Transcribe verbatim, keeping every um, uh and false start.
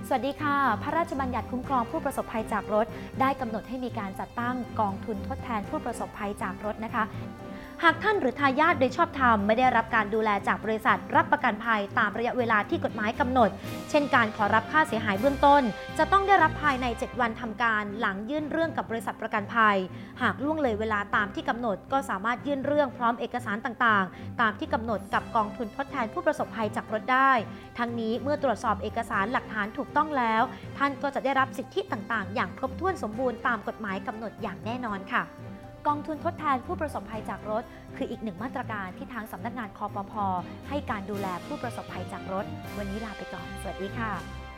สวัสดีค่ะพระราชบัญญัติคุ้มครองผู้ประสบภัยจากรถได้กำหนดให้มีการจัดตั้งกองทุนทดแทนผู้ประสบภัยจากรถนะคะหากท่านหรือทายาทโดยชอบธรรมไม่ได้รับการดูแลจากบริษัทรับประกันภัยตามระยะเวลาที่กฎหมายกำหนดเช่นการขอรับค่าเสียหายเบื้องต้นจะต้องได้รับภายในเจ็ดวันทำการหลังยื่นเรื่องกับบริษัทประกันภัยหากล่วงเลยเวลาตามที่กำหนดก็สามารถยื่นเรื่องพร้อมเอกสารต่างๆตามที่กำหนดกับกองทุนทดแทนผู้ประสบภัยจากรถได้ทั้งนี้เมื่อตรวจสอบเอกสารหลักฐานถูกต้องแล้วท่านก็จะได้รับสิทธิต่างๆอย่างครบถ้วนสมบูรณ์ตามกฎหมายกำหนดอย่างแน่นอนค่ะกองทุนทดแทนผู้ประสบภัยจากรถคืออีกหนึ่งมาตรการที่ทางสำนักงานคปภ.ให้การดูแลผู้ประสบภัยจากรถวันนี้ลาไปก่อนสวัสดีค่ะ